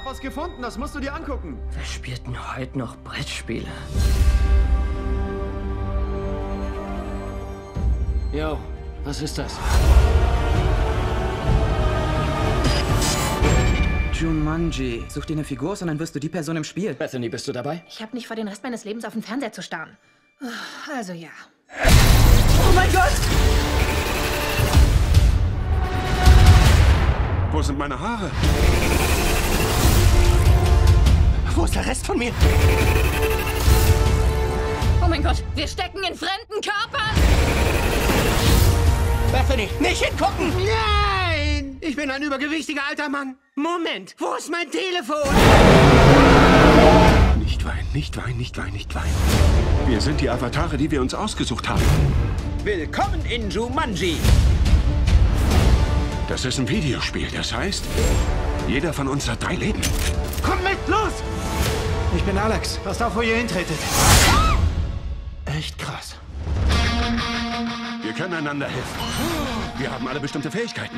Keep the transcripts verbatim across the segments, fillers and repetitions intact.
hab was gefunden, das musst du dir angucken. Wer spielt denn heute noch Brettspiele? Jo, was ist das? Jumanji. Such dir eine Figur aus und dann wirst du die Person im Spiel. Bethany, bist du dabei? Ich habe nicht vor, den Rest meines Lebens auf den Fernseher zu starren. Also ja. Oh mein Gott! Wo sind meine Haare? Wo ist der Rest von mir? Oh mein Gott, wir stecken in fremden Körpern! Bethany, nicht hingucken! Nein! Ich bin ein übergewichtiger alter Mann. Moment, wo ist mein Telefon? Nicht weinen, nicht weinen, nicht weinen, nicht weinen. Wir sind die Avatare, die wir uns ausgesucht haben. Willkommen in Jumanji. Das ist ein Videospiel, das heißt, jeder von uns hat drei Leben. Komm mit, los! Ich bin Alex. Passt auf, wo ihr hintretet. Echt krass. Wir können einander helfen. Wir haben alle bestimmte Fähigkeiten.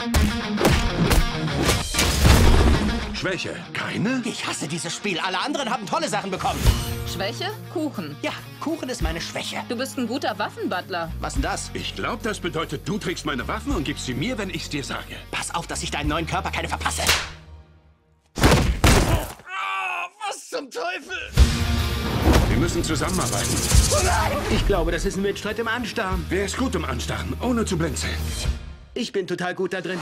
Schwäche, keine? Ich hasse dieses Spiel. Alle anderen haben tolle Sachen bekommen. Schwäche? Kuchen. Ja, Kuchen ist meine Schwäche. Du bist ein guter Waffenbutler. Was denn das? Ich glaube, das bedeutet, du trägst meine Waffen und gibst sie mir, wenn ich's dir sage. Pass auf, dass ich deinen neuen Körper keine verpasse. Was zum Teufel? Wir müssen zusammenarbeiten. Ich glaube, das ist ein Wettstreit im Anstarren. Wer ist gut im Anstarren, ohne zu blinzeln? Ich bin total gut da drin.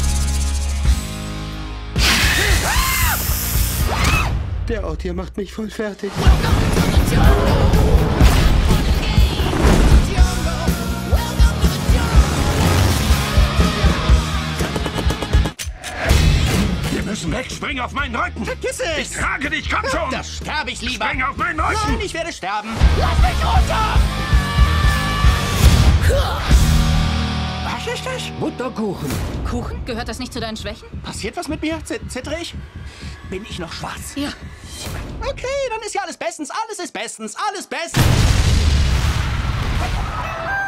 Der Ort hier macht mich voll fertig. Wir müssen weg, spring auf meinen Rücken. Vergiss es! Ich trage dich, komm schon. Da sterbe ich lieber. Spring auf meinen Rücken. Nein, ich werde sterben. Lass mich runter! Was ist das? Butterkuchen. Kuchen? Gehört das nicht zu deinen Schwächen? Passiert was mit mir? Z zittere ich? Bin ich noch schwarz? Ja. Okay, dann ist ja alles bestens. Alles ist bestens. Alles bestens.